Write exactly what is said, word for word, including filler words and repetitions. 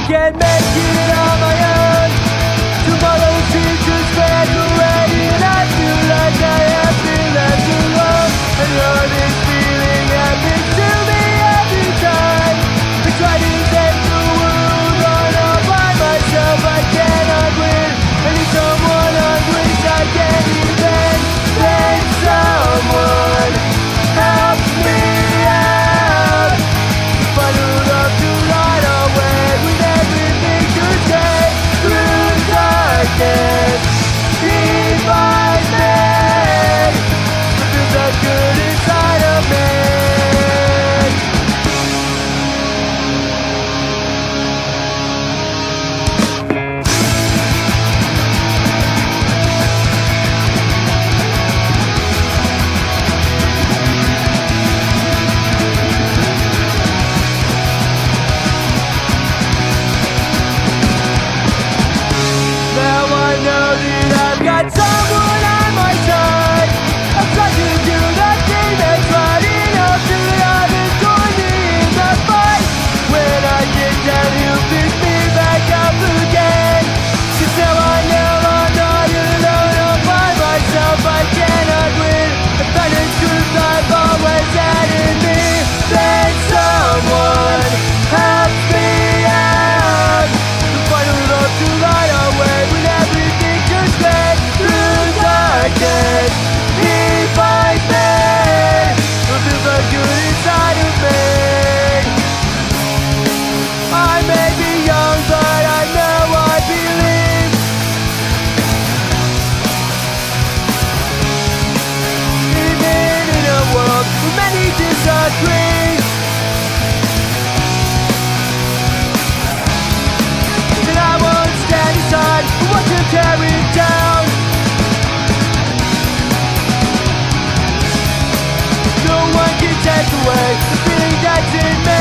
can't make it on my own. Tomorrow's future's graduating. I feel like I have been left alone. I know this feeling happens to me every time I try to take the world on all by myself. I cannot win. I need someone on which I can depend. Then someone help me out. Find a love to light our way with everything to say. Through darkness, keep my faith. But there's that good inside of me. Now I know that I've got someone on my side. I've tried to do the thing that's right enough to have it join me in the fight. When I get down, he'll pick me back up again. 'Cause now I know I'm not alone all by myself. I cannot win. I find the truth I've always had in me. Then someone help me out. To find a love to light our way with everything to say. Through darkness, he finds me. It feels like good inside of me. I may be young, but I know I believe. Even in a world where many disagree, then I won't stand aside and watch him tear it down. No one can take away the feeling that's in me.